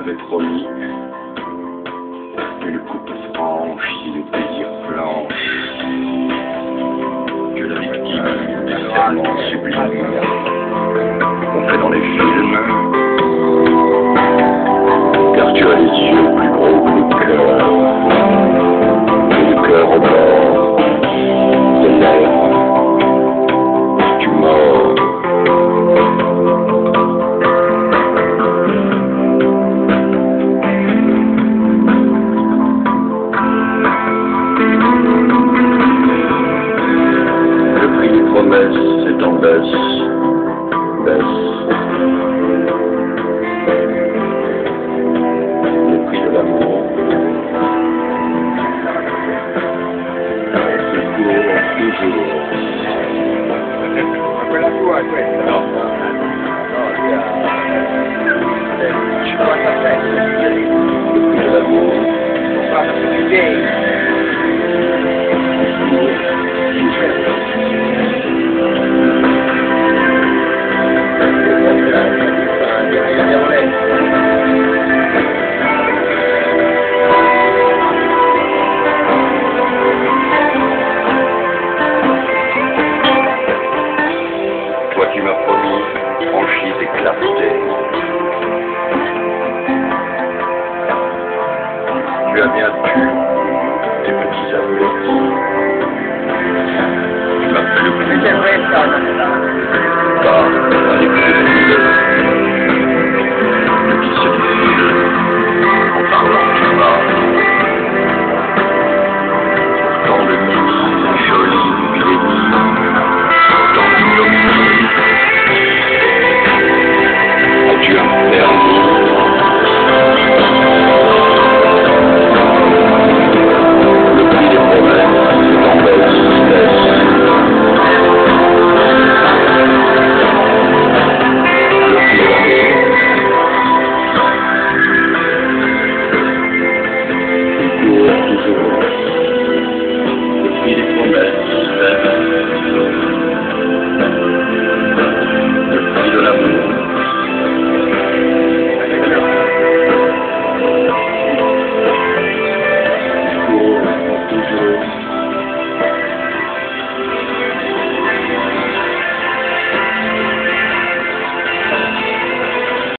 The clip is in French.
m'avais promis une coupe franche si le désir flanche, que la victime des serments sublimes qu'on fait dans les films, car tu as les yeux plus gros que le cœur, et le cœur au bord des lèvres, tu mords. C'est en baisse, baisse. Le prix de l'amour se court toujours. Quella tua è questa? No, Ci porta a te, le prix de l'amour guarda tutti i dei. Abbiamo letto. Toi qui m'as promis franchise et clarté, tu as bien tu tes petits amours. Tu m'as plus Questa è questa,